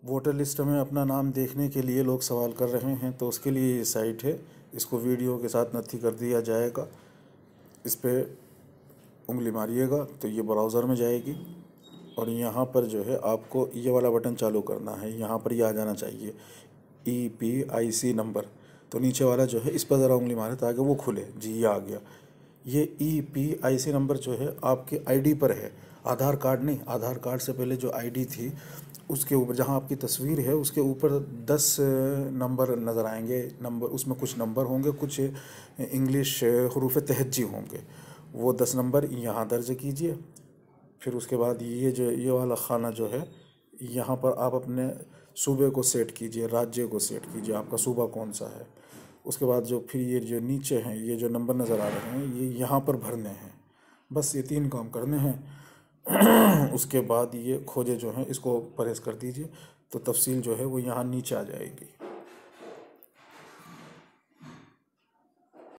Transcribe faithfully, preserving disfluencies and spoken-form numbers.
Voter list में अपना नाम देखने के लिए लोग सवाल कर रहे हैं, तो उसके लिए ये साइट है, इसको वीडियो के साथ नथी कर दिया जाएगा। इस पर उंगली मारिएगा तो ये ब्राउज़र में जाएगी और यहाँ पर जो है आपको ये वाला बटन चालू करना है। यहाँ पर ये आ जाना चाहिए E P I C number, तो नीचे वाला जो है इस पर ज़रा उंगली मारे ताकि वो खुले। जी ये आ गया। ये E P I C number जो है आपके आईडी पर है, आधार कार्ड नहीं। आधार कार्ड से पहले जो आईडी थी उसके ऊपर जहाँ आपकी तस्वीर है उसके ऊपर दस नंबर नज़र आएंगे। नंबर उसमें कुछ नंबर होंगे, कुछ इंग्लिश हरूफ तहज्जी होंगे। वो दस नंबर यहाँ दर्ज कीजिए। फिर उसके बाद ये जो ये वाला खाना जो है यहाँ पर आप अपने सूबे को सेट कीजिए, राज्य को सेट कीजिए, आपका सूबा कौन सा है। उसके बाद जो फिर ये जो नीचे हैं ये जो नंबर नज़र आ रहे हैं ये यहाँ पर भरने हैं। बस ये तीन काम करने हैं। उसके बाद ये खोजे जो हैं इसको परहेज़ कर दीजिए, तो तफसील जो है वो यहाँ नीचे आ जाएगी।